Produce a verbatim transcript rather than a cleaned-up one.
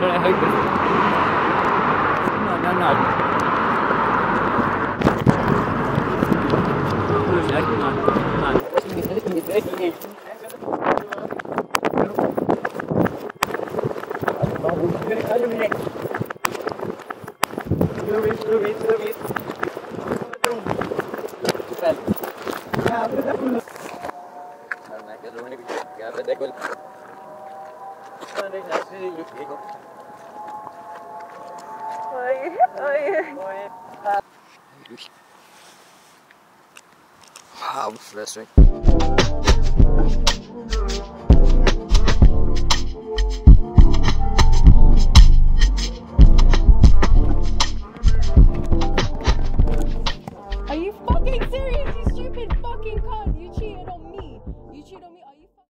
should I hug this? No, no, no. Come on, come on. Wow, frustrating.